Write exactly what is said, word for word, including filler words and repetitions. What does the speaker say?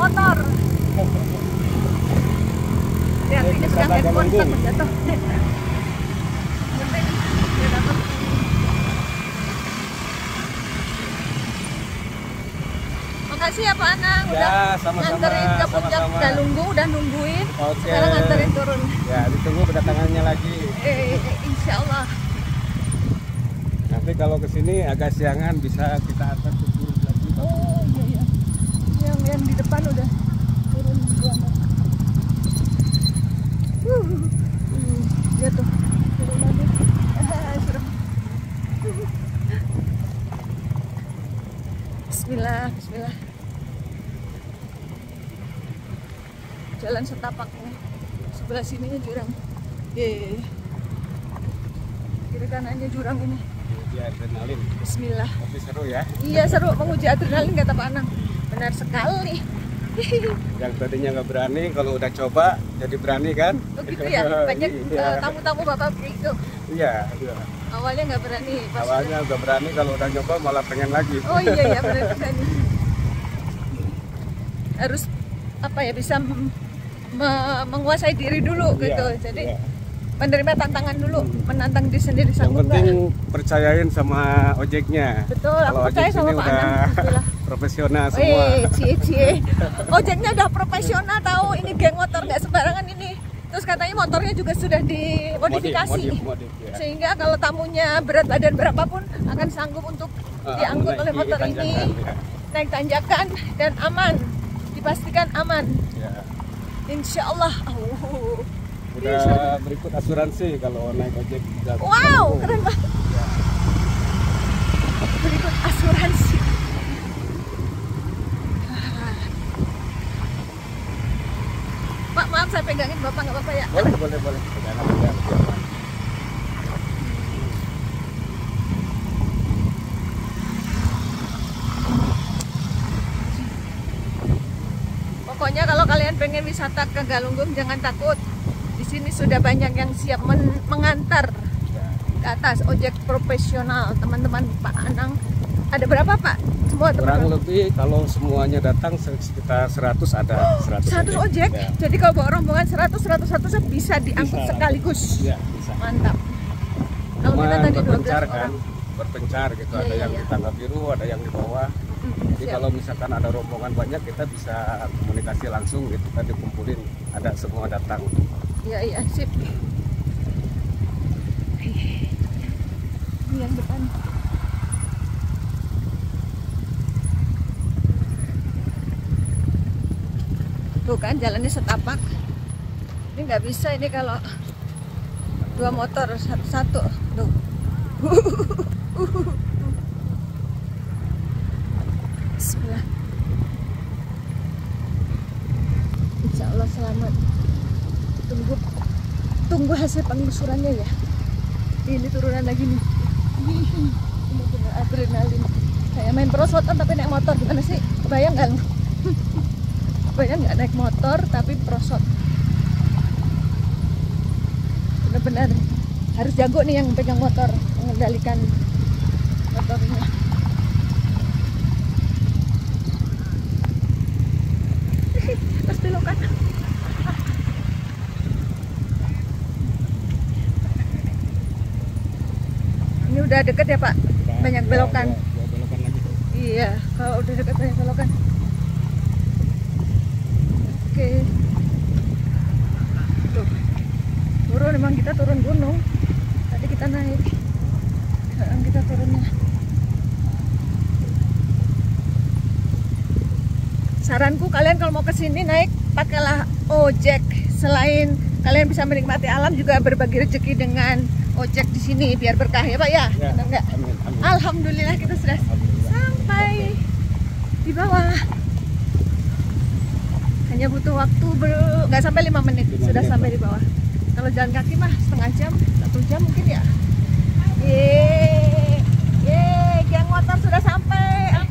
motor. Lihat ini pegang handphone takut jatuh. Penting dia dapat. Makasih ya Pak Anang Ya, udah sama-sama, nganterin ke puncak sama-sama. Galunggu, udah nungguin. Oke. Sekarang nganterin turun. Ya, ditunggu kedatangannya lagi. Eh, insya Allah. Nanti kalau kesini agak siangan bisa kita antar ke turun lagi. Oh iya iya. Yang yang di depan udah turun duluan. Uh, uh, dia tuh turun lagi. Ah, serem. Bismillah, Bismillah. Jalan setapaknya. Sebelah sininya jurang. Ye. Kiri kanannya jurang ini. Uji adrenalin. Bismillah. Tapi seru ya. Iya seru menguji adrenalin kata Pak Anang. Benar sekali. Yang tadinya nggak berani, kalau udah coba jadi berani kan? Oh gitu ya. Banyak Iya. eh, tamu-tamu bapak itu. Iya, iya. Awalnya nggak berani. Pas Awalnya udah berani, kalau udah nyoba malah pengen lagi. Oh iya ya benar berani. Harus apa ya bisa me- menguasai diri dulu gitu. Iya, Jadi iya. menerima tantangan dulu, menantang diri sendiri Yang sanggup penting nggak? percayain sama ojeknya. Betul, aku Kalau ojek percaya sama sini Pak udah Anang. Alhamdulillah. profesional semua. Wih, cie cie. Ojeknya udah profesional tahu ini geng motor nggak sembarangan ini. Terus katanya motornya juga sudah dimodifikasi. Modif, modif, modif, ya. Sehingga kalau tamunya berat badan berapapun akan sanggup untuk Ah, diangkut oleh menaiki motor ini, tanjakan, ya. naik tanjakan dan aman. Dipastikan aman. Ya. Insya Allah. Oh. Udah berikut asuransi kalau naik ojek. Udah Wow, berikut. keren banget. Ya. Berikut asuransi. Pak, maaf saya pegangin Bapak nggak apa-apa ya? Boleh, boleh, boleh. Pegangan, pegangan, pegangan. Pokoknya kalau kalian pengen wisata ke Galunggung jangan takut. Di sini sudah banyak yang siap men- mengantar Ya. ke atas ojek profesional. Teman-teman Pak Anang ada berapa Pak? Semua Kurang teman-teman. lebih kalau semuanya datang sekitar seratus ada. seratus, seratus ojek. Ya. Jadi kalau bawa rombongan seratus, seratus, seratus bisa diangkut Bisa. sekaligus. Ya, bisa. Mantap. Kalau kita Cuman tadi dua berpencar belas kan, orang. berpencar gitu. Iya, Ada iya, yang iya. di tangga biru, ada yang di bawah. Hmm, Jadi siap. kalau misalkan ada rombongan banyak, kita bisa komunikasi langsung gitu kan, dikumpulin, ada semua datang. Iya iya sip. Ini yang depan. Tuh kan jalannya setapak. Ini nggak bisa ini kalau dua motor satu-satu. Tuh. Bismillah. Insya Allah selamat. Tunggu tunggu hasil penggusurannya ya. Ini turunan lagi nih. Ini bener adrenalin. Kayak main perosotan tapi naik motor, gimana sih? Kebayang nggak? Kebayang nggak naik motor tapi perosot? Bener-bener harus jago nih yang pegang motor, mengendalikan motornya. Terus belokan. Ini udah deket ya Pak? Banyak Ya, belokan. ya, ya, belokan lagi tuh. Iya, kalau udah deket banyak belokan. Oke. Tuh. Turun, memang kita turun gunung. Tadi kita naik. Sekarang kita turunnya. Saranku kalian kalau mau kesini naik pakailah ojek. Selain kalian bisa menikmati alam, juga berbagi rezeki dengan ojek di sini biar berkah ya Pak ya. Ya, Benar nggak? amin, amin. Alhamdulillah kita sudah Alhamdulillah. sampai di bawah. Hanya butuh waktu ber- nggak sampai lima menit Lima sudah menit, sampai Pak. di bawah. Kalau jalan kaki mah setengah jam, satu jam mungkin ya. Yeay, yeay, geng motor sudah sampai.